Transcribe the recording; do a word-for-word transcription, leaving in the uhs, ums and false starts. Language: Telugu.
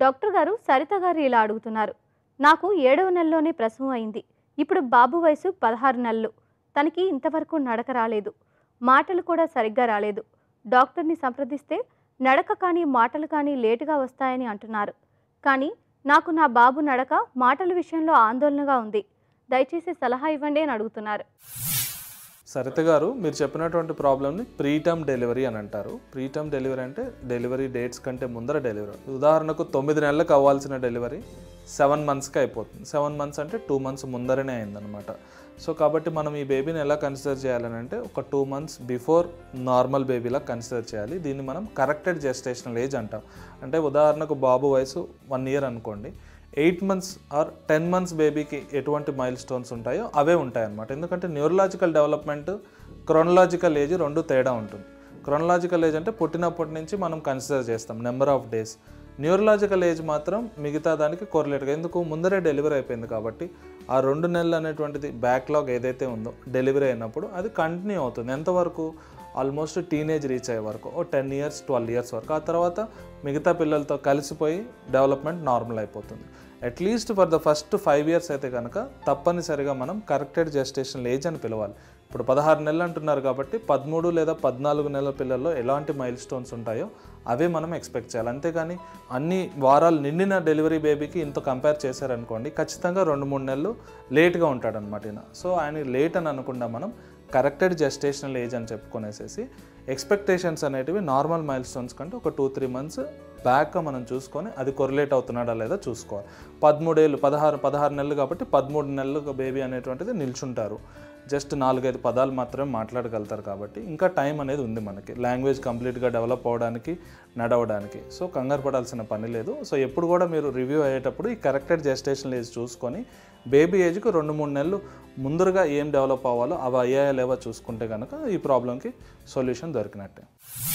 డాక్టర్ గారు సరిత గారు ఇలా అడుగుతున్నారు. నాకు ఏడవ నెలలోనే ప్రసవం అయింది. ఇప్పుడు బాబు వయసు పదహారు నెలలు. తనకి ఇంతవరకు నడక రాలేదు. మాటలు కూడా సరిగ్గా రాలేదు. డాక్టర్ని సంప్రదిస్తే నడక కానీ మాటలు కానీ లేటుగా వస్తాయని అంటున్నారు. కానీ నాకు నా బాబు నడక మాటల విషయంలో ఆందోళనగా ఉంది. దయచేసి సలహా ఇవ్వండి అని అడుగుతున్నారు. సరిత గారు, మీరు చెప్పినటువంటి ప్రాబ్లమ్ని ప్రీటర్మ్ డెలివరీ అని అంటారు. ప్రీటర్మ్ డెలివరీ అంటే డెలివరీ డేట్స్ కంటే ముందర డెలివరీ. ఉదాహరణకు తొమ్మిది నెలలకు అవ్వాల్సిన డెలివరీ సెవెన్ మంత్స్కి అయిపోతుంది. సెవెన్ మంత్స్ అంటే టూ మంత్స్ ముందరనే అయిందనమాట. సో కాబట్టి మనం ఈ బేబీని ఎలా కన్సిడర్ చేయాలని అంటే ఒక టూ మంత్స్ బిఫోర్ నార్మల్ బేబీలా కన్సిడర్ చేయాలి. దీన్ని మనం కరెక్టెడ్ జెస్టేషనల్ ఏజ్ అంటాం. అంటే ఉదాహరణకు బాబు వయసు వన్ ఇయర్ అనుకోండి, eight months or ten months బేబీకి ఎటువంటి మైల్ స్టోన్స్ ఉంటాయో అవే ఉంటాయన్నమాట. ఎందుకంటే న్యూరలాజికల్ డెవలప్మెంట్, క్రోనలాజికల్ ఏజ్ రెండు తేడా ఉంటుంది. క్రోనలాజికల్ ఏజ్ అంటే పుట్టినప్పటి నుంచి మనం కన్సిడర్ చేస్తాం number of days. Neurological age మాత్రం మిగతా దానికి కోరిలేట్గా, ఎందుకు ముందరే డెలివరీ అయిపోయింది కాబట్టి ఆ రెండు నెలలు అనేటువంటిది బ్యాక్లాగ్ ఏదైతే ఉందో డెలివరీ అయినప్పుడు అది కంటిన్యూ అవుతుంది. ఎంతవరకు? ఆల్మోస్ట్ టీనేజ్ రీచ్ అయ్యే వరకు, ఓ టెన్ ఇయర్స్ ట్వెల్వ్ ఇయర్స్ వరకు. ఆ తర్వాత మిగతా పిల్లలతో కలిసిపోయి డెవలప్మెంట్ నార్మల్ అయిపోతుంది. At least for the first five years అయితే కనుక తప్పనిసరిగా మనం కరెక్టెడ్ జెస్టేషనల్ ఏజ్ అని పిలవాలి. ఇప్పుడు పదహారు నెలలు అంటున్నారు కాబట్టి పదమూడు లేదా పద్నాలుగు నెలల పిల్లల్లో ఎలాంటి మైల్ స్టోన్స్ ఉంటాయో అవే మనం ఎక్స్పెక్ట్ చేయాలి. అంతేగాని అన్ని వారాలు నిండిన డెలివరీ బేబీకి ఇంత కంపేర్ చేశారనుకోండి, ఖచ్చితంగా రెండు మూడు నెలలు లేట్గా ఉంటాడనమాట ఈయన. సో ఆయన లేట్ అని అనకుండా మనం కరెక్టెడ్ జెస్టేషనల్ ఏజ్ అని చెప్పుకొనేసేసి ఎక్స్పెక్టేషన్స్ అనేటివి నార్మల్ మైల్ స్టోన్స్ కంటే ఒక టూ త్రీ మంత్స్ బ్యాక్గా మనం చూసుకొని అది కొరిలేట్ అవుతున్నాడా లేదా చూసుకోవాలి. పదమూడేళ్ళు పదహారు పదహారు నెలలు కాబట్టి పదమూడు నెలలు బేబీ అనేటువంటిది నిల్చుంటారు. జస్ట్ నాలుగైదు పదాలు మాత్రమే మాట్లాడగలుగుతారు కాబట్టి ఇంకా టైం అనేది ఉంది మనకి లాంగ్వేజ్ కంప్లీట్గా డెవలప్ అవ్వడానికి, నడవడానికి. సో కంగారు పడాల్సిన పని లేదు. సో ఎప్పుడు కూడా మీరు రివ్యూ అయ్యేటప్పుడు ఈ కరెక్టెడ్ జెస్టేషనల్ ఏజ్ చూసుకొని బేబీ ఏజ్కి రెండు మూడు నెలలు ముందరగా ఏం డెవలప్ అవ్వాలో అవి అయ్యాయా లేవో చూసుకుంటే కనుక ఈ ప్రాబ్లంకి సొల్యూషన్ దొరికినట్టే.